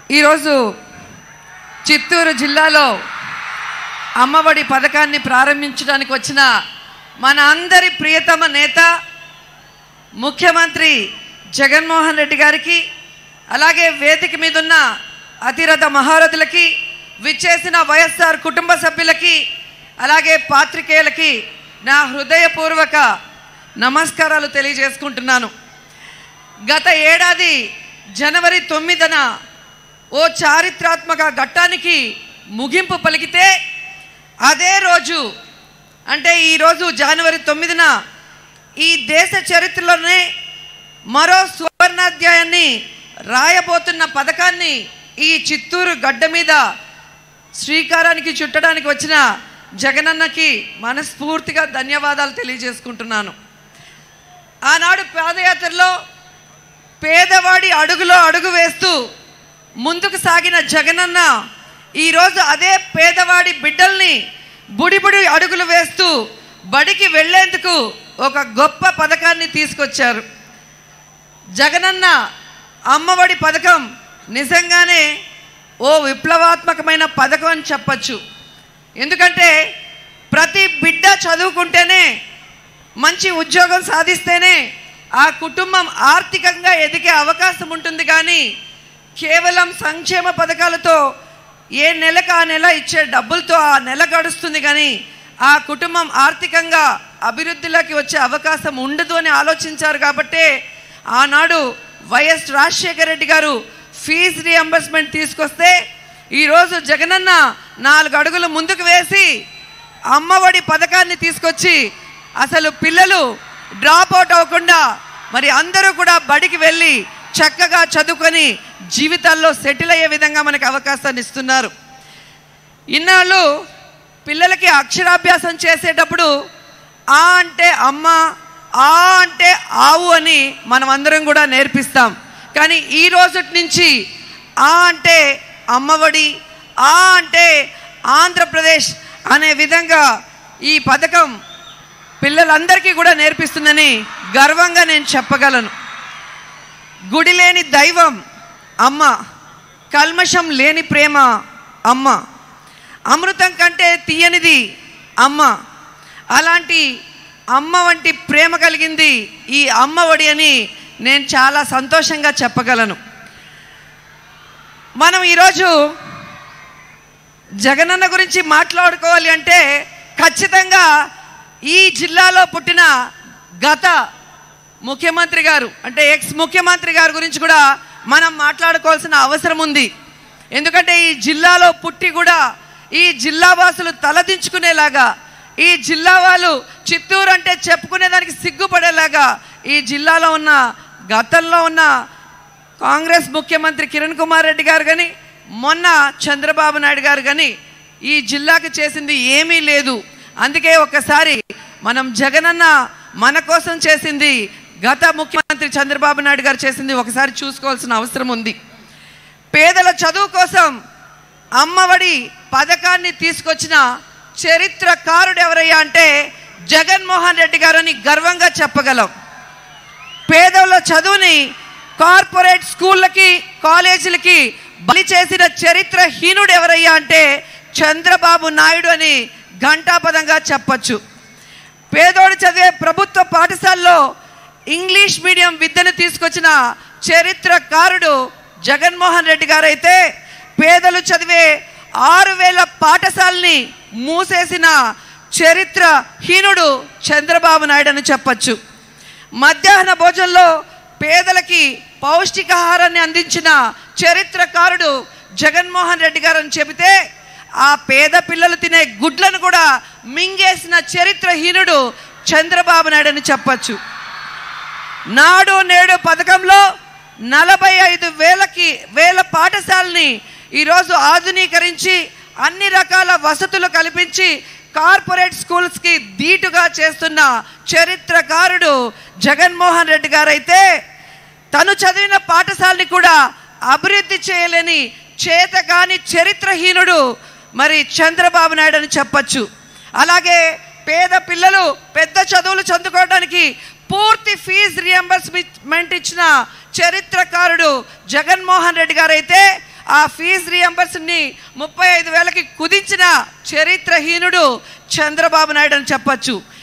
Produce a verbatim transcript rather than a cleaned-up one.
ఈరోజు చిత్తూరు జిల్లాలో అమ్మఒడి పథకాన్ని ప్రారంభించడానికి వచ్చిన మన అందరి ప్రియతమ నేత ముఖ్యమంత్రి జగన్మోహన్ రెడ్డి గారికి, అలాగే వేదిక మీద ఉన్న అతిరథ మహారథులకి, విచ్చేసిన వైఎస్ఆర్ కుటుంబ సభ్యులకి, అలాగే పాత్రికేయులకి నా హృదయపూర్వక నమస్కారాలు తెలియజేసుకుంటున్నాను. గత ఏడాది జనవరి తొమ్మిదిన ఓ చారిత్రాత్మక ఘట్టానికి ముగింపు పలికితే, అదే రోజు అంటే ఈరోజు జనవరి తొమ్మిదిన ఈ దేశ చరిత్రలోనే మరో సువర్ణాధ్యాయాన్ని రాయబోతున్న పథకాన్ని ఈ చిత్తూరు గడ్డ మీద శ్రీకారానికి చుట్టడానికి వచ్చిన జగనన్నకి మనస్ఫూర్తిగా ధన్యవాదాలు తెలియజేసుకుంటున్నాను. ఆనాడు పాదయాత్రలో పేదవాడి అడుగులో అడుగు వేస్తూ ముందుకు సాగిన జగనన్న ఈరోజు అదే పేదవాడి బిడ్డల్ని బుడిబుడి అడుగులు వేస్తూ బడికి వెళ్లేందుకు ఒక గొప్ప పథకాన్ని తీసుకొచ్చారు. జగనన్న అమ్మఒడి పథకం నిజంగానే ఓ విప్లవాత్మకమైన పథకం అని చెప్పచ్చు. ఎందుకంటే ప్రతి బిడ్డ చదువుకుంటేనే, మంచి ఉద్యోగం సాధిస్తేనే ఆ కుటుంబం ఆర్థికంగా ఎదిగే అవకాశం ఉంటుంది. కానీ కేవలం సంక్షేమ పథకాలతో ఏ నెలకు ఆ నెల ఇచ్చే డబ్బులతో ఆ నెల గడుస్తుంది, కానీ ఆ కుటుంబం ఆర్థికంగా అభివృద్ధిలోకి వచ్చే అవకాశం ఉండదు అని ఆలోచించారు. కాబట్టే ఆనాడు వైఎస్ రాజశేఖర రెడ్డి గారు ఫీజు రియంబర్స్మెంట్ తీసుకొస్తే ఈరోజు జగనన్న నాలుగు అడుగులు ముందుకు వేసి అమ్మఒడి పథకాన్ని తీసుకొచ్చి అసలు పిల్లలు డ్రాప్ అవుట్ అవ్వకుండా మరి అందరూ కూడా బడికి వెళ్ళి చక్కగా చదువుకొని జీవితాల్లో సెటిల్ అయ్యే విధంగా మనకు అవకాశాన్ని ఇస్తున్నారు. ఇన్నాళ్ళు పిల్లలకి అక్షరాభ్యాసం చేసేటప్పుడు ఆ అంటే అమ్మ, ఆ అంటే ఆవు అని మనం అందరం కూడా నేర్పిస్తాం. కానీ ఈ రోజు నుంచి ఆ అంటే అమ్మఒడి, ఆ అంటే ఆంధ్రప్రదేశ్ అనే విధంగా ఈ పథకం పిల్లలందరికీ కూడా నేర్పిస్తుందని గర్వంగా నేను చెప్పగలను. గుడి లేని దైవం అమ్మ, కల్మషం లేని ప్రేమ అమ్మ, అమృతం కంటే తీయనిది అమ్మ. అలాంటి అమ్మ వంటి ప్రేమ కలిగింది ఈ అమ్మఒడి అని నేను చాలా సంతోషంగా చెప్పగలను. మనం ఈరోజు జగనన్న గురించి మాట్లాడుకోవాలి అంటే ఖచ్చితంగా ఈ జిల్లాలో పుట్టిన గత ముఖ్యమంత్రి గారు అంటే ఎక్స్ ముఖ్యమంత్రి గారి గురించి కూడా మనం మాట్లాడుకోవాల్సిన అవసరం ఉంది. ఎందుకంటే ఈ జిల్లాలో పుట్టి కూడా ఈ జిల్లా వాసులు తలదించుకునేలాగా, ఈ జిల్లా వాళ్ళు చిత్తూరు అంటే చెప్పుకునేదానికి సిగ్గుపడేలాగా ఈ జిల్లాలో ఉన్న గతంలో ఉన్న కాంగ్రెస్ ముఖ్యమంత్రి కిరణ్ కుమార్ రెడ్డి గారు కానీ, మొన్న చంద్రబాబు నాయుడు గారు కానీ ఈ జిల్లాకు చేసింది ఏమీ లేదు. అందుకే ఒకసారి మనం జగనన్న మన కోసం చేసింది, గత ముఖ్యమంత్రి చంద్రబాబు నాయుడు గారు చేసింది ఒకసారి చూసుకోవాల్సిన అవసరం ఉంది. పేదల చదువు కోసం అమ్మఒడి పథకాన్ని తీసుకొచ్చిన చరిత్రకారుడు ఎవరయ్యా అంటే జగన్మోహన్ రెడ్డి గారు అని గర్వంగా చెప్పగలం. పేదల చదువుని కార్పొరేట్ స్కూళ్ళకి, కాలేజీలకి బలి చేసిన చరిత్రహీనుడు ఎవరయ్యా అంటే చంద్రబాబు నాయుడు అని ఘంటాపదంగా చెప్పచ్చు. పేదోడు చదివే ప్రభుత్వ పాఠశాలలో ఇంగ్లీష్ మీడియం విద్యను తీసుకొచ్చిన చరిత్రకారుడు జగన్మోహన్ రెడ్డి గారు అయితే, పేదలు చదివే ఆరు వేల పాఠశాలని మూసేసిన చరిత్రహీనుడు చంద్రబాబు నాయుడు అని చెప్పచ్చు. మధ్యాహ్న భోజనంలో పేదలకి పౌష్టికాహారాన్ని అందించిన చరిత్రకారుడు జగన్మోహన్ రెడ్డి గారు అని చెబితే, ఆ పేద పిల్లలు తినే గుడ్లను కూడా మింగేసిన చరిత్రహీనుడు చంద్రబాబు నాయుడు అని చెప్పచ్చు. నాడు నేడు పథకంలో నలభై ఐదు వేలకి వేల పాఠశాలని ఈరోజు ఆధునీకరించి అన్ని రకాల వసతులు కల్పించి కార్పొరేట్ స్కూల్స్కి ధీటుగా చేస్తున్న చరిత్రకారుడు జగన్మోహన్ రెడ్డి గారు అయితే, తను చదివిన పాఠశాలని కూడా అభివృద్ధి చేయలేని చేతగాని చరిత్రహీనుడు మరి చంద్రబాబు నాయుడు అని చెప్పచ్చు. అలాగే పేద పిల్లలు పెద్ద చదువులు చదువుకోవడానికి పూర్తి ఫీజు రియంబర్స్మెంట్ ఇచ్చిన చరిత్రకారుడు జగన్మోహన్ రెడ్డి గారు అయితే, ఆ ఫీజు రీఎంబర్స్ని ముప్పై ఐదు వేలకి కుదించిన చరిత్రహీనుడు చంద్రబాబు నాయుడు అని చెప్పచ్చు.